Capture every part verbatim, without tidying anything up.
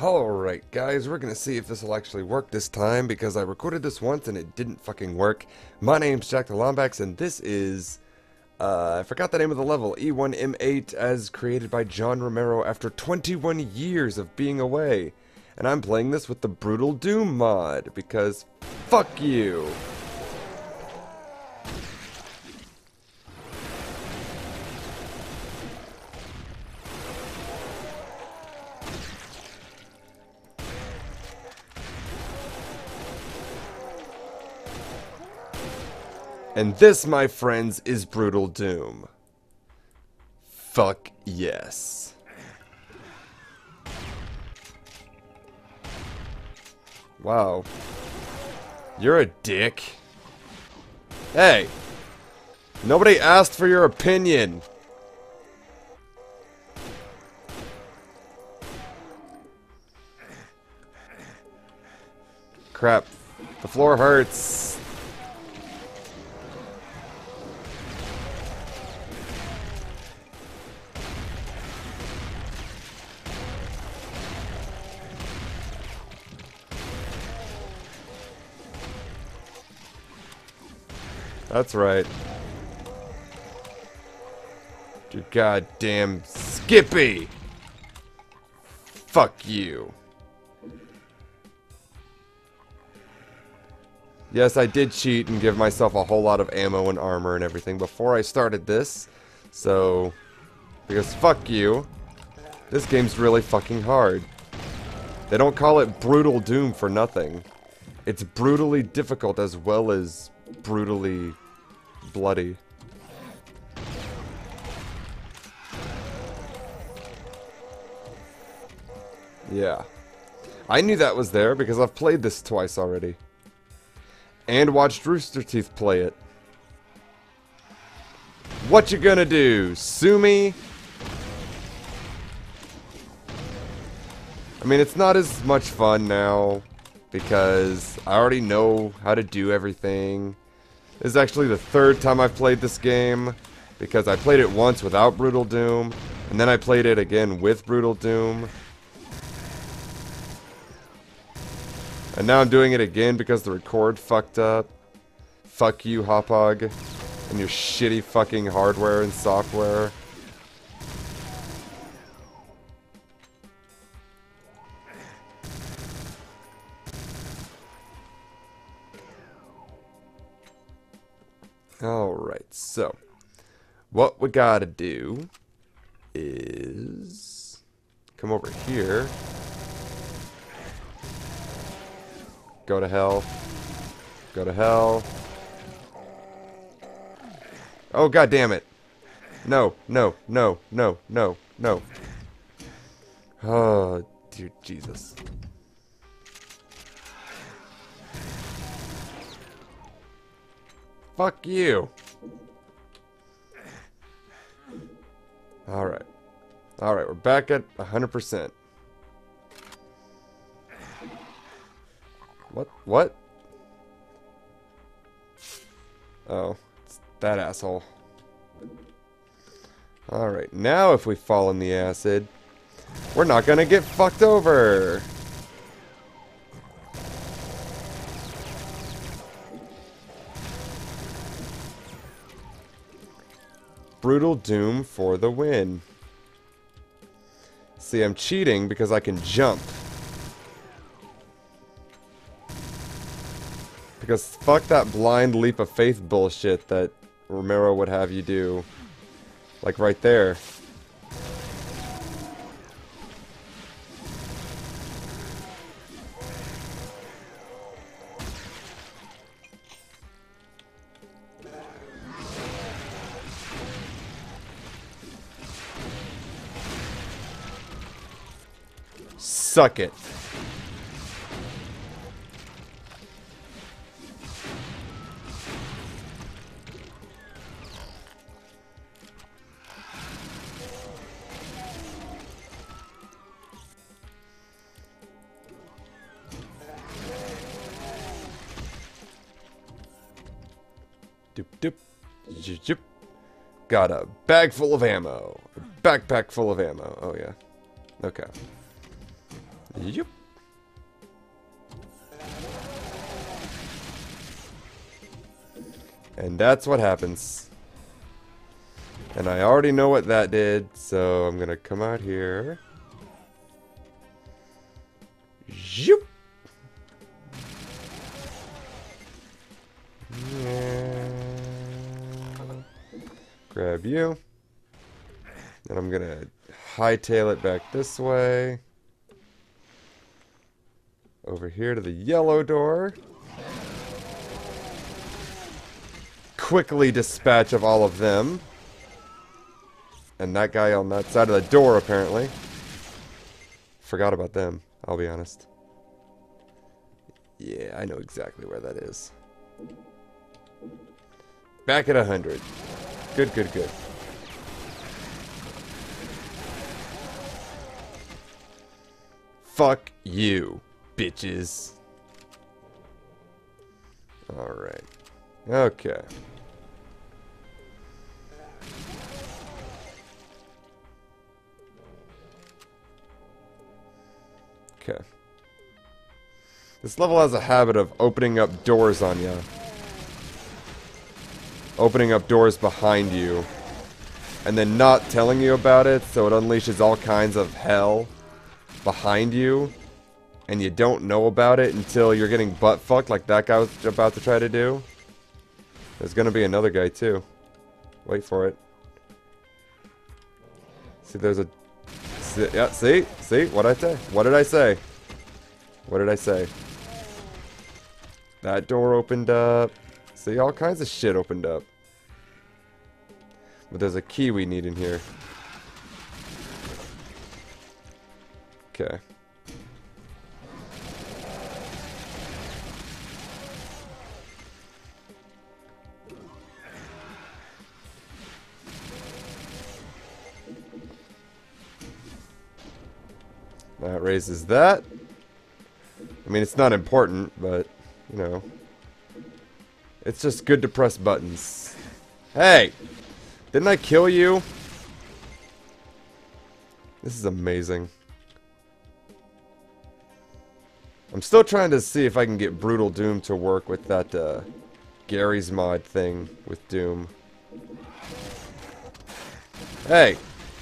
Alright guys, we're gonna see if this will actually work this time because I recorded this once and it didn't fucking work. My name's Jack the Lombax and this is, uh, I forgot the name of the level, E one M eight as created by John Romero after twenty-one years of being away. And I'm playing this with the Brutal Doom mod because fuck you. And this, my friends, is Brutal Doom. Fuck yes. Wow. You're a dick. Hey! Nobody asked for your opinion. Crap. The floor hurts. That's right. You goddamn Skippy! Fuck you. Yes, I did cheat and give myself a whole lot of ammo and armor and everything before I started this. So, because fuck you, this game's really fucking hard. They don't call it Brutal Doom for nothing. It's brutally difficult as well as brutally bloody. Yeah. I knew that was there because I've played this twice already. And watched Rooster Teeth play it. What you gonna do? Sue me? I mean, it's not as much fun now because I already know how to do everything. This is actually the third time I've played this game because I played it once without Brutal Doom and then I played it again with Brutal Doom. And now I'm doing it again because the record fucked up. Fuck you, Hauppauge, and your shitty fucking hardware and software. Alright, so what we gotta do is come over here. Go to hell. Go to hell. Oh, god damn it. No, no, no, no, no, no. Oh, dear Jesus. Fuck you. Alright. Alright, we're back at one hundred percent. What? What? Oh, it's that asshole. Alright, now if we fall in the acid, we're not gonna get fucked over. Brutal Doom for the win. See, I'm cheating because I can jump. Because fuck that blind leap of faith bullshit that Romero would have you do. Like right there. Suck it. Doop doop. Zoop, zoop. Got a bag full of ammo. A backpack full of ammo. Oh yeah. Okay. Yep. And that's what happens. And I already know what that did, so I'm gonna come out here. Zoop. Yeah. Grab you. And I'm gonna hightail it back this way. Over here to the yellow door. Quickly dispatch of all of them. And that guy on that side of the door, apparently. Forgot about them, I'll be honest. Yeah, I know exactly where that is. Back at one hundred. Good, good, good. Fuck you, bitches. Alright. Okay. Okay. This level has a habit of opening up doors on you. Opening up doors behind you. And then not telling you about it, so it unleashes all kinds of hell behind you. And you don't know about it until you're getting butt fucked like that guy was about to try to do. There's gonna be another guy too. Wait for it. See, there's a... See, yeah, see? See? What'd I say? What did I say? What did I say? That door opened up. See, all kinds of shit opened up. But there's a key we need in here. Okay. That raises that. I mean, it's not important, but, you know. It's just good to press buttons. Hey! Didn't I kill you? This is amazing. I'm still trying to see if I can get Brutal Doom to work with that, uh, Gary's mod thing with Doom. Hey!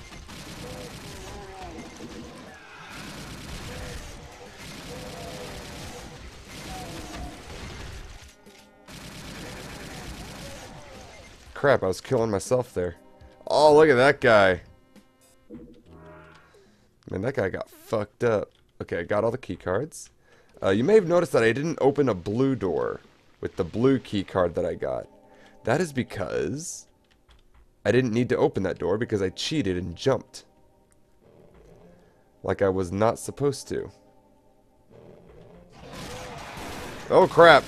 Crap, I was killing myself there. Oh, look at that guy. Man, that guy got fucked up. Okay, I got all the key cards. Uh, you may have noticed that I didn't open a blue door with the blue key card that I got. That is because I didn't need to open that door because I cheated and jumped. Like I was not supposed to. Oh, crap.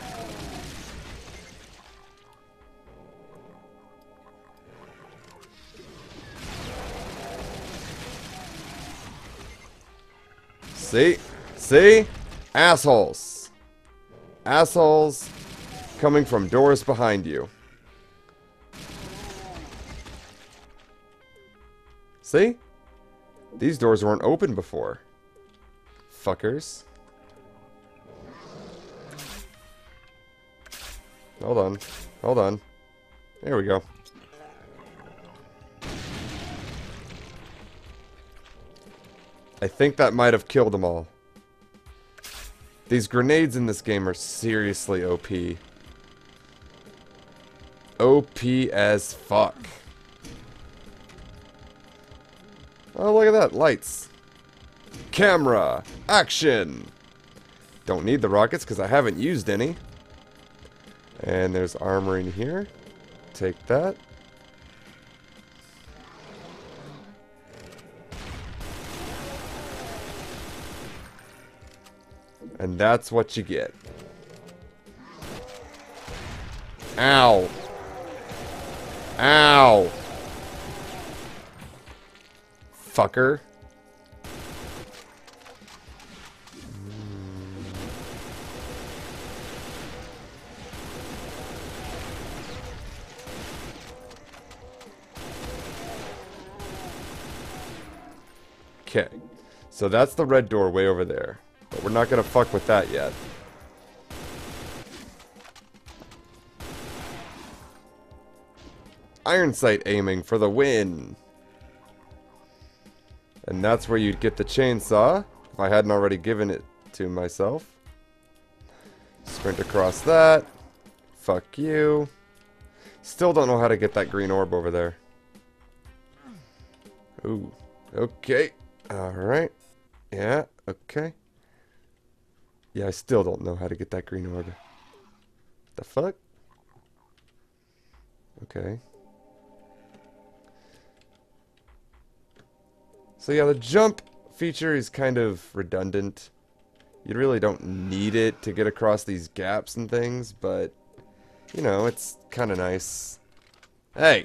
See? See? Assholes. Assholes coming from doors behind you. See? These doors weren't open before. Fuckers. Hold on. Hold on. There we go. I think that might have killed them all. These grenades in this game are seriously O P. O P as fuck. Oh, look at that. Lights. Camera. Action. Don't need the rockets because I haven't used any. And there's armor in here. Take that. And that's what you get. Ow. Ow. Fucker. Okay. So that's the red door way over there. But we're not gonna fuck with that yet. Iron sight aiming for the win. And that's where you'd get the chainsaw, if I hadn't already given it to myself. Sprint across that. Fuck you. Still don't know how to get that green orb over there. Ooh. Okay. Alright. Yeah, okay. Yeah, I still don't know how to get that green orb. The fuck? Okay. So yeah, the jump feature is kind of redundant. You really don't need it to get across these gaps and things, but, you know, it's kind of nice. Hey!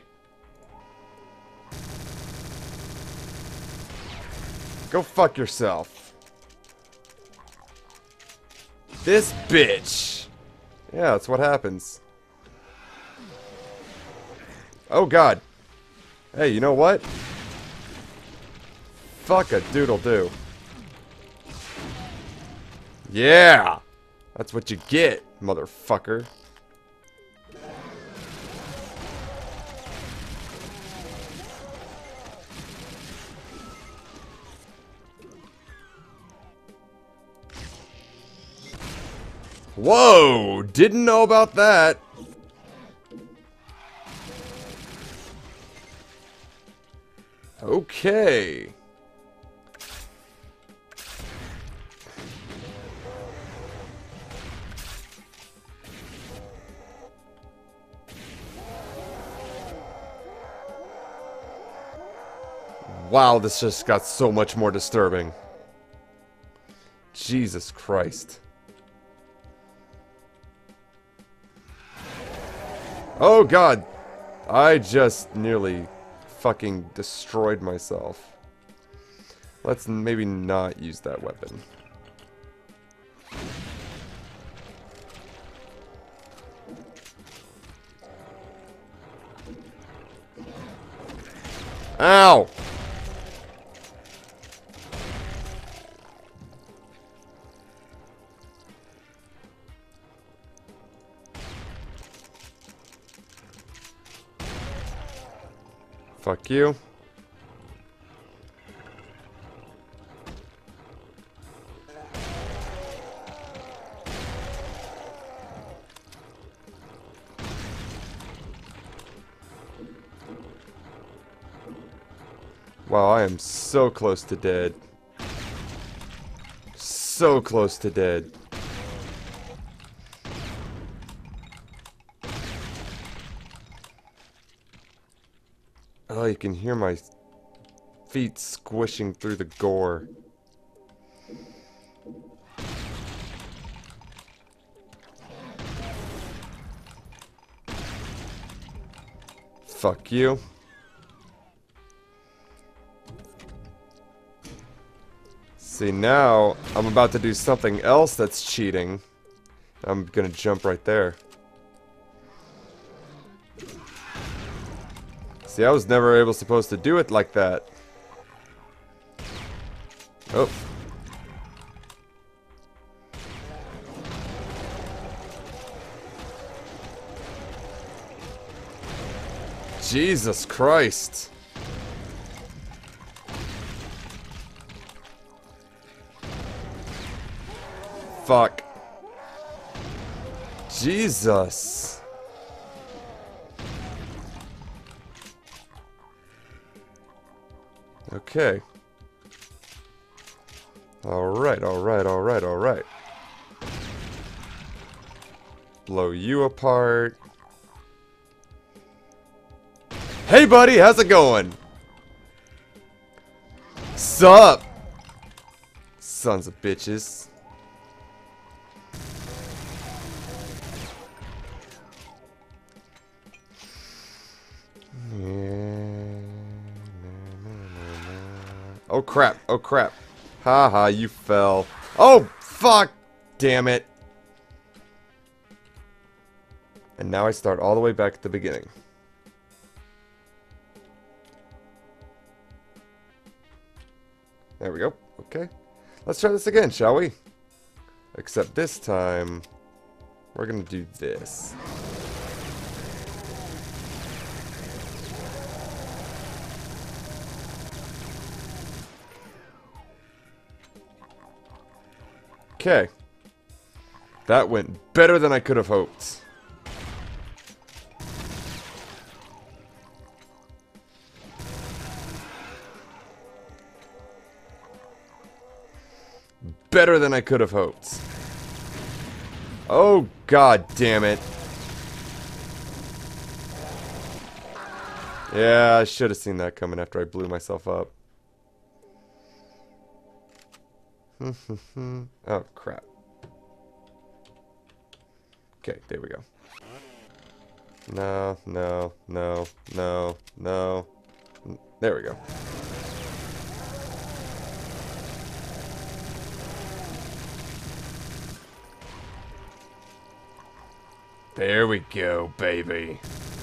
Go fuck yourself. This bitch! Yeah, that's what happens. Oh god. Hey, you know what? Fuck a doodle do. Yeah! That's what you get, motherfucker. Whoa! Didn't know about that. Okay. Wow, this just got so much more disturbing. Jesus Christ. Oh god! I just nearly fucking destroyed myself. Let's maybe not use that weapon. Ow! Fuck you. Wow, I am so close to dead. So close to dead. Oh, you can hear my feet squishing through the gore. Fuck you. See, now I'm about to do something else that's cheating. I'm gonna jump right there. See, I was never able supposed to do it like that. Oh. Jesus Christ. Fuck. Jesus. Okay. Alright, alright, alright, alright. Blow you apart. Hey buddy, how's it going? Sup? Sons of bitches. Oh crap, oh crap. Haha, you fell. Oh, fuck! Damn it. And now I start all the way back at the beginning. There we go. Okay. Let's try this again, shall we? Except this time, we're gonna do this. Okay. That went better than I could have hoped. Better than I could have hoped. Oh, god damn it. Yeah, I should have seen that coming after I blew myself up. Oh, crap. Okay, there we go. No, no, no, no, no. There we go. There we go, baby.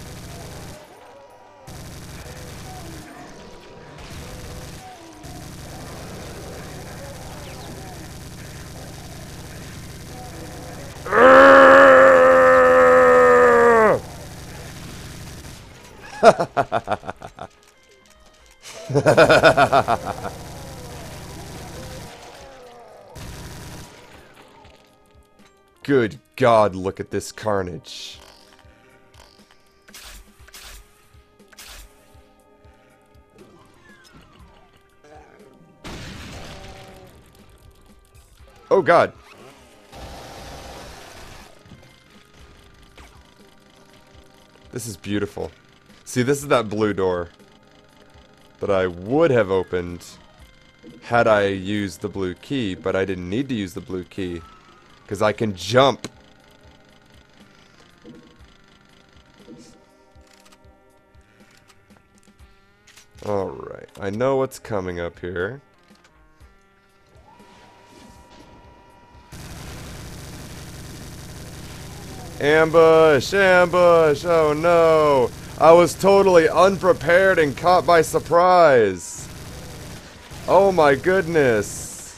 Good God, look at this carnage. Oh God. This is beautiful. See, this is that blue door that I would have opened had I used the blue key, but I didn't need to use the blue key because I can jump. Alright, I know what's coming up here. Ambush! Ambush! Oh no! I was totally unprepared and caught by surprise! Oh my goodness!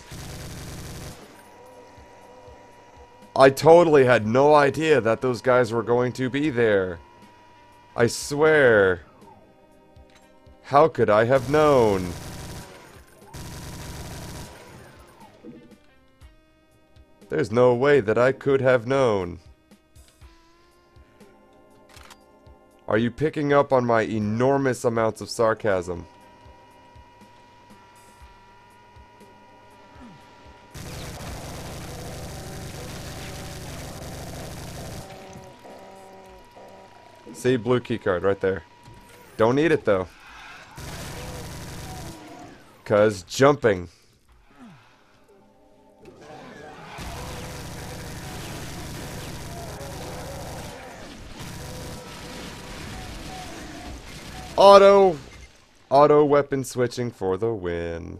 I totally had no idea that those guys were going to be there. I swear. How could I have known? There's no way that I could have known. Are you picking up on my enormous amounts of sarcasm? See, blue key card right there. Don't need it though. 'Cause jumping. Auto, auto weapon switching for the win.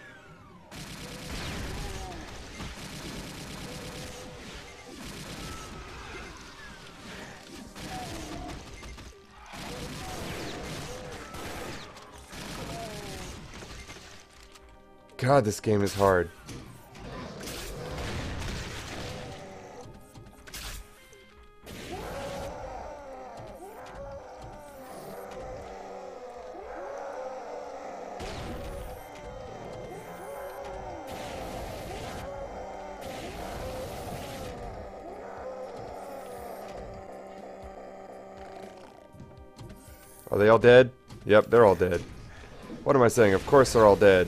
God, this game is hard. Are they all dead? Yep, they're all dead. What am I saying? Of course they're all dead.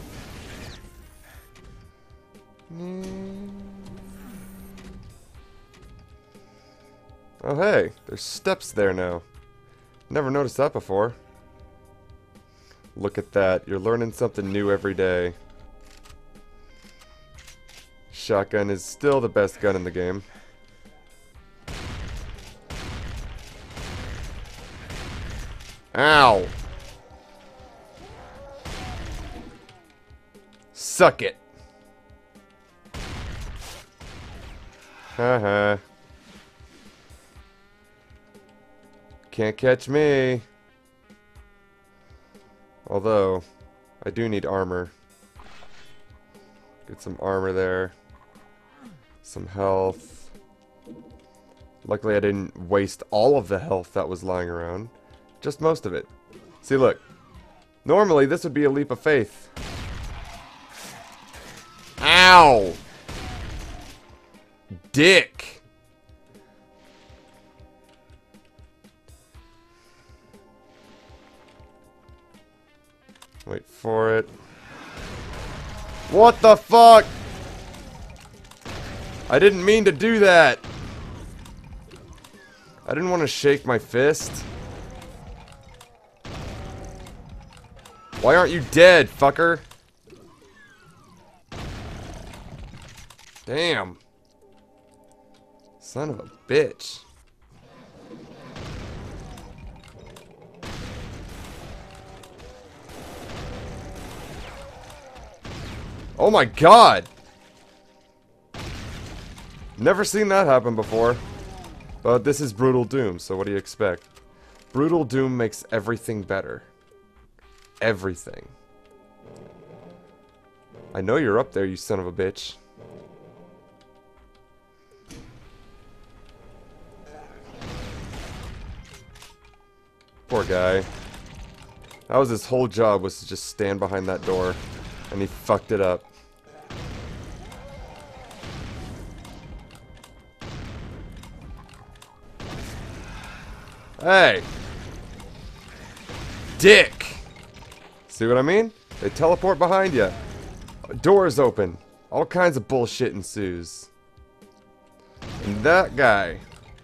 Oh hey, there's steps there now. Never noticed that before. Look at that, you're learning something new every day. Shotgun is still the best gun in the game. Ow! Suck it! Haha. Can't catch me. Although, I do need armor. Get some armor there. Some health. Luckily I didn't waste all of the health that was lying around. Just most of it. See, look. Normally this would be a leap of faith. Ow! Dick! Wait for it. What the fuck? I didn't mean to do that. I didn't want to shake my fist. Why aren't you dead, fucker? Damn. Son of a bitch. Oh my god! Never seen that happen before. But this is Brutal Doom, so what do you expect? Brutal Doom makes everything better. Everything. I know you're up there, you son of a bitch. Poor guy. That was his whole job, was to just stand behind that door. And he fucked it up. Hey! Dick! See what I mean? They teleport behind you. Doors open. All kinds of bullshit ensues. And that guy.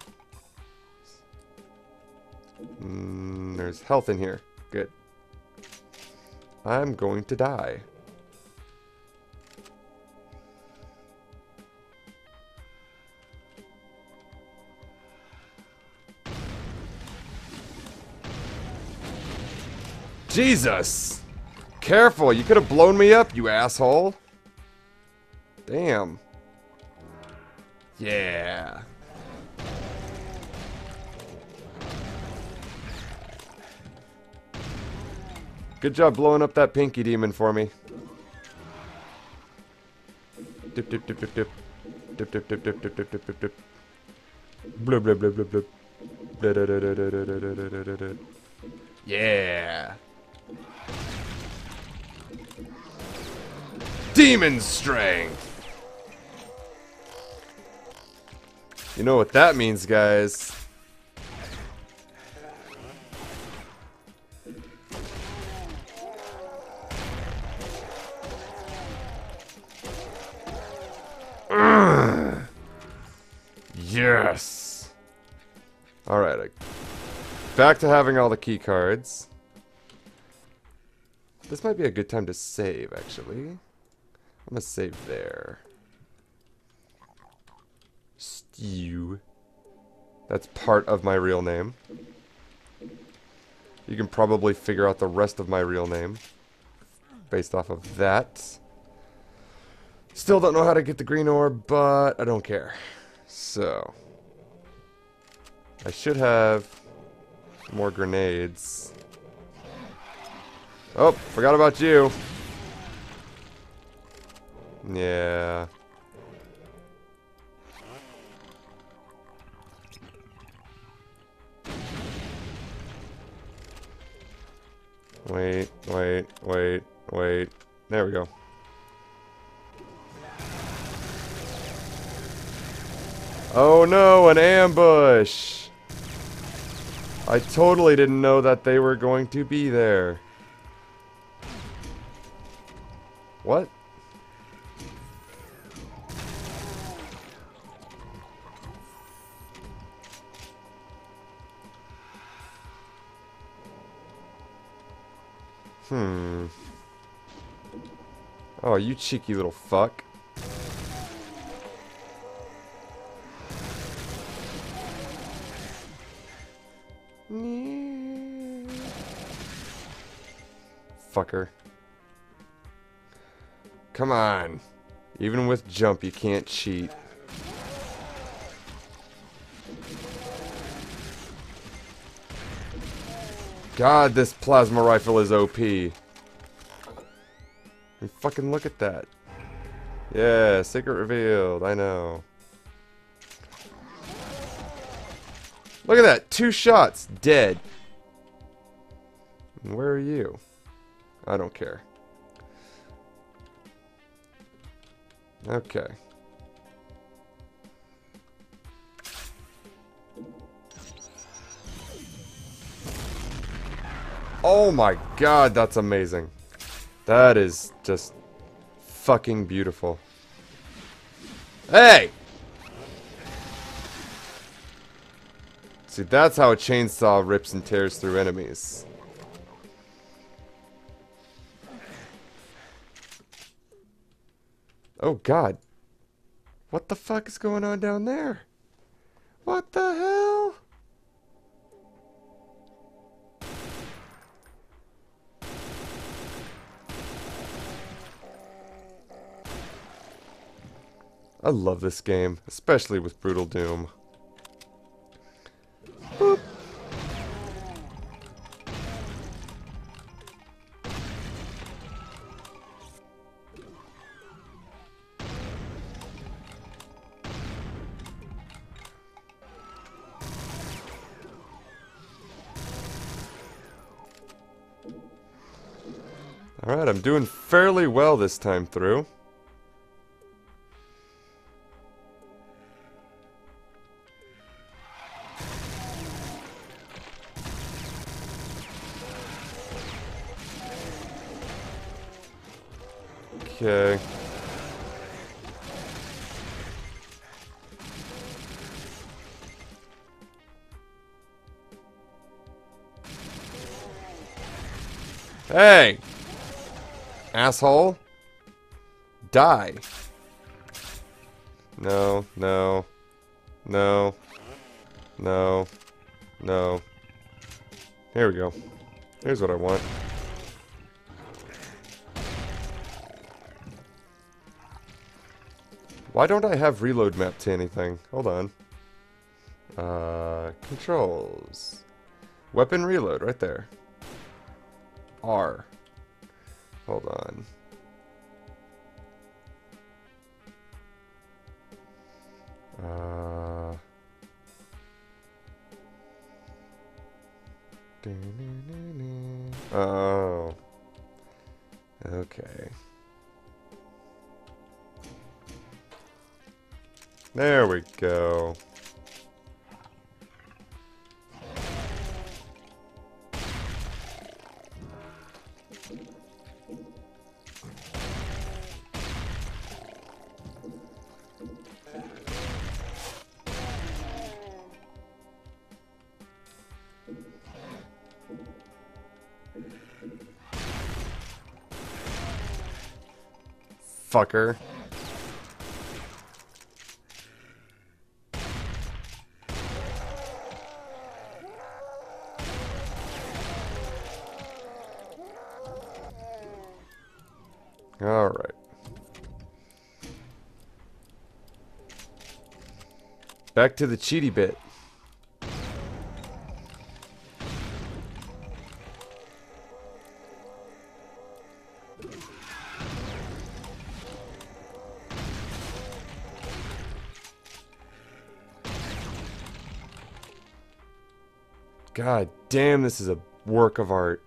Mm, there's health in here. Good. I'm going to die. Jesus! Careful, you could have blown me up, you asshole. Damn. Yeah. Good job blowing up that pinky demon for me. Dip dip dip dip dip. Dip dip dip dip dip dip dip dip dip. Blub blub blub blub blub. Da da da da da da da da da da da. Yeah. Demon strength. You know what that means, guys. Urgh. Yes. All right. Back to having all the key cards. This might be a good time to save, actually. I'm gonna save there. Stew. That's part of my real name. You can probably figure out the rest of my real name based off of that. Still don't know how to get the green orb, but I don't care. So, I should have more grenades. Oh, forgot about you. Yeah. Wait, wait, wait, wait. There we go. Oh no, an ambush! I totally didn't know that they were going to be there. What? Hmm. Oh, you cheeky little fuck. Fucker. Come on. Even with jump, you can't cheat. God, this plasma rifle is O P. I mean, fucking look at that. Yeah, secret revealed. I know. Look at that. Two shots. Dead. Where are you? I don't care. Okay. Oh my god, that's amazing. That is just fucking beautiful. Hey! See, that's how a chainsaw rips and tears through enemies. Oh god. What the fuck is going on down there? What the hell? I love this game, especially with Brutal Doom. Boop. Alright, I'm doing fairly well this time through. Okay. Hey! Asshole! Die! No, no, no, no, no. Here we go. Here's what I want. Why don't I have reload map to anything? Hold on. Uh, controls. Weapon reload, right there. R. Hold on. Uh... Oh. Okay. There we go. Fucker. All right. Back to the cheaty bit. God damn, this is a work of art.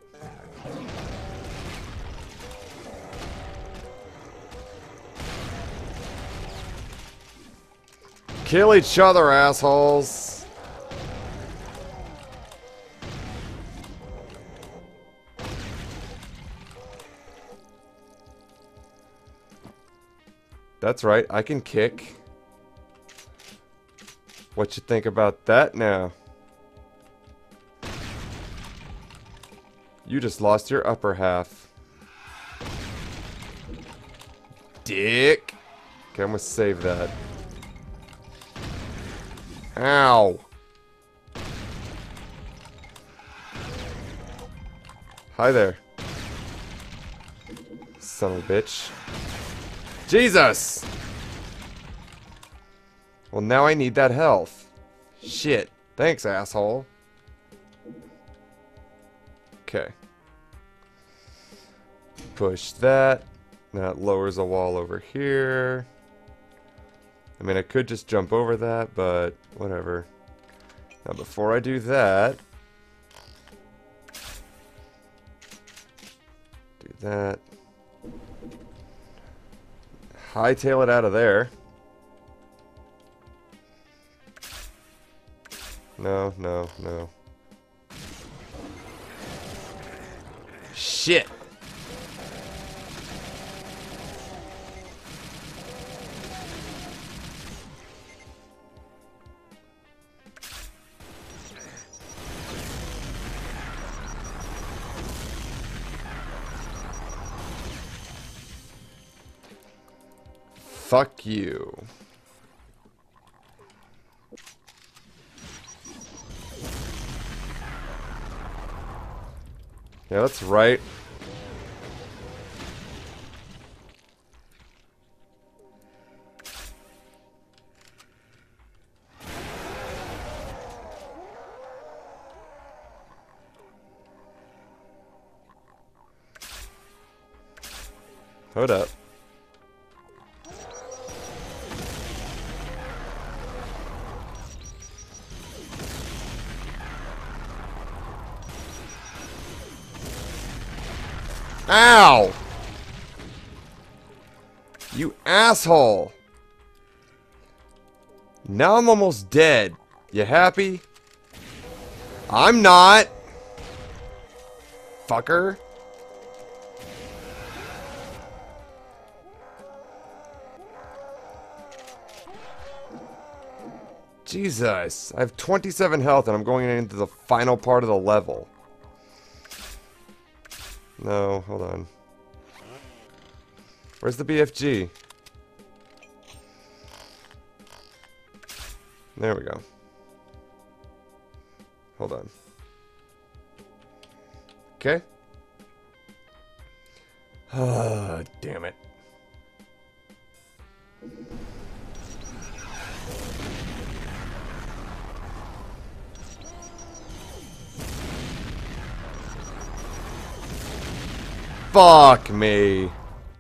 Kill each other, assholes. That's right, I can kick. What you think about that now? You just lost your upper half. Dick. Okay, I'm gonna save that. Ow. Hi there. Son of a bitch. Jesus! Well, now I need that health. Shit. Thanks, asshole. Okay. Push that. That lowers a wall over here. I mean, I could just jump over that, but whatever. Now, before I do that, do that. Hightail it out of there. No, no, no. Shit! Fuck you. Yeah, that's right. Hold up. Ow! You asshole! Now I'm almost dead. You happy? I'm not! Fucker. Jesus. I have twenty-seven health and I'm going into the final part of the level. No, hold on. Where's the B F G? There we go. Hold on. Okay. Ah, damn it. Fuck me.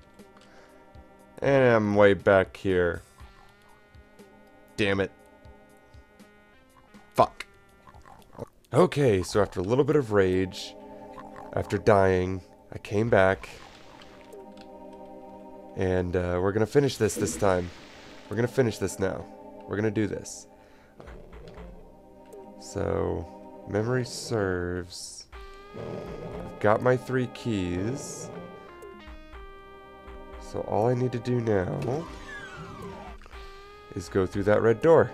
And I'm way back here. Damn it. Fuck. Okay, so after a little bit of rage, after dying, I came back. And uh, we're gonna finish this this time. We're gonna finish this now. We're gonna do this. So, memory serves. I've got my three keys. So all I need to do now is go through that red door.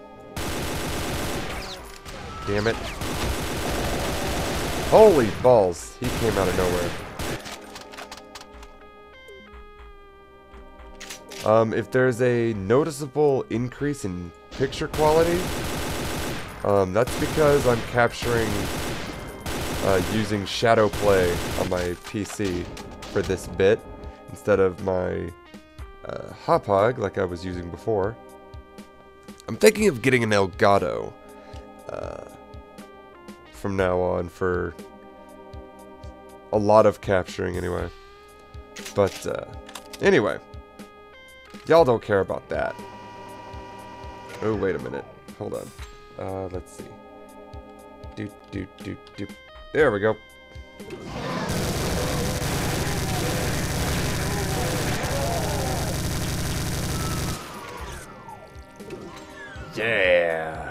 Damn it. Holy balls. He came out of nowhere. Um, if there's a noticeable increase in picture quality, um, that's because I'm capturing uh, using Shadow Play on my P C for this bit instead of my uh, Hauppauge like I was using before. I'm thinking of getting an Elgato uh, from now on for a lot of capturing anyway. But uh, anyway. Y'all don't care about that. Oh, wait a minute. Hold on. Uh, let's see. Doot, doot, doot, doot. There we go. Yeah.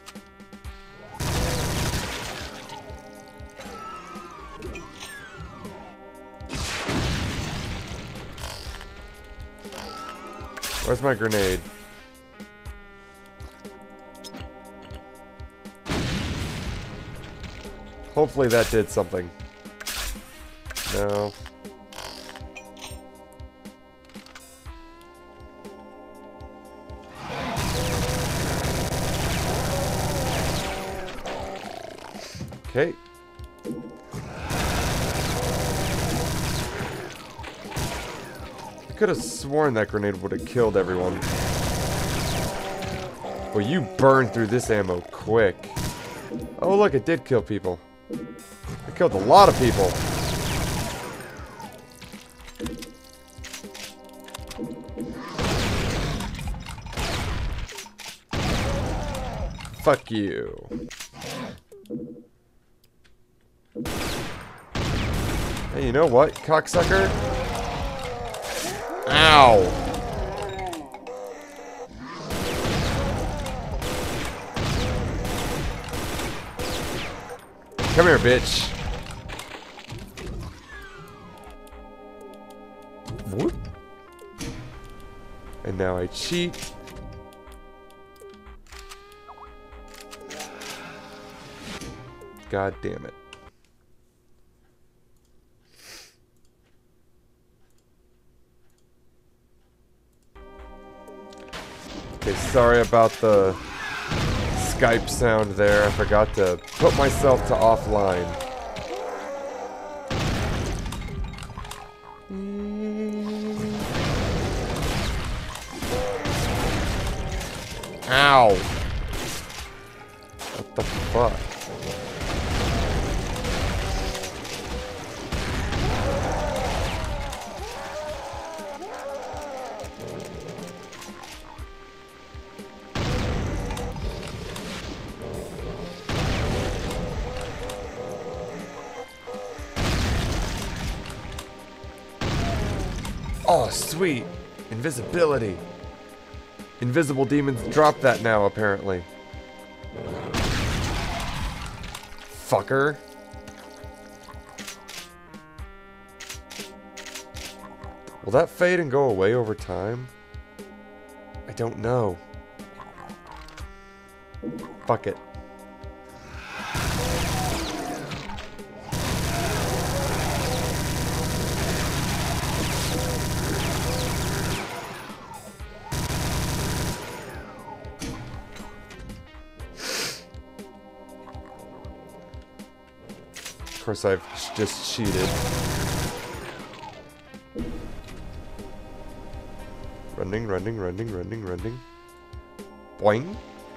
Where's my grenade? Hopefully that did something. No. Okay. I could have sworn that grenade would have killed everyone. Well, you burned through this ammo quick. Oh, look, it did kill people. It killed a lot of people. Fuck you. Hey, you know what, cocksucker? Ow! Come here, bitch. Whoop. And now I cheat. God damn it. Okay, sorry about the Skype sound there. I forgot to put myself to offline. Ow! What the fuck? Oh, sweet! Invisibility. Invisible demons drop that now, apparently. Fucker. Will that fade and go away over time? I don't know. Fuck it. Of course, I've just cheated. Running, running, running, running, running. Boing.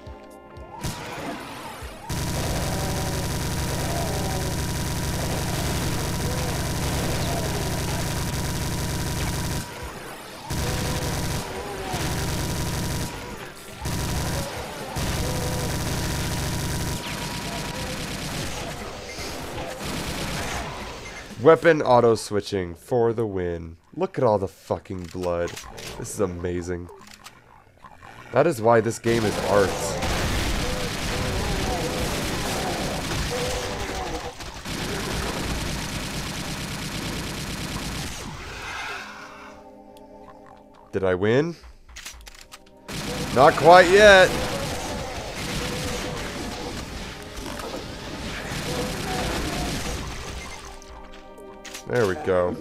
Weapon auto switching for the win. Look at all the fucking blood. This is amazing. That is why this game is art. Did I win? Not quite yet. There we go.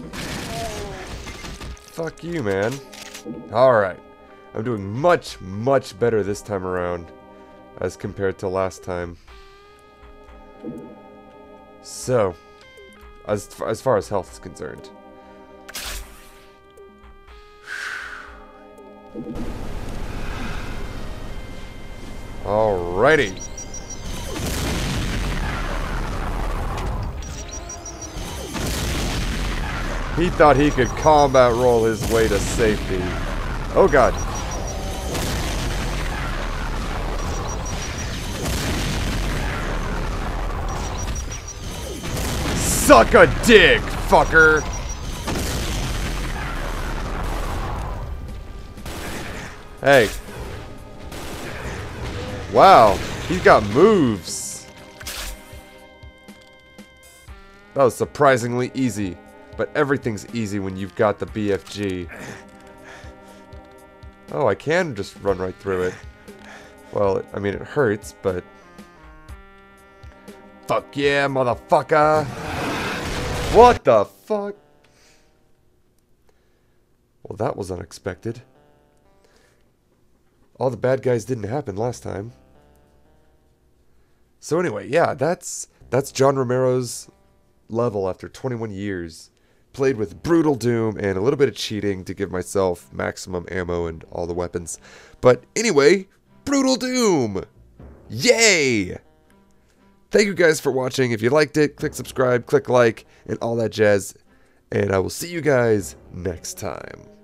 Fuck you, man. Alright. I'm doing much, much better this time around as compared to last time. So, as, as far as health is concerned. Alrighty. He thought he could combat roll his way to safety. Oh god. Suck a dick, fucker! Hey. Wow, he's got moves. That was surprisingly easy. But everything's easy when you've got the B F G. Oh, I can just run right through it. Well, I mean, it hurts, but... Fuck yeah, motherfucker! What the fuck? Well, that was unexpected. All the bad guys didn't happen last time. So anyway, yeah, that's that's John Romero's level after twenty-one years. Played with Brutal Doom and a little bit of cheating to give myself maximum ammo and all the weapons. But anyway, Brutal Doom! Yay! Thank you guys for watching. If you liked it, click subscribe, click like, and all that jazz. And I will see you guys next time.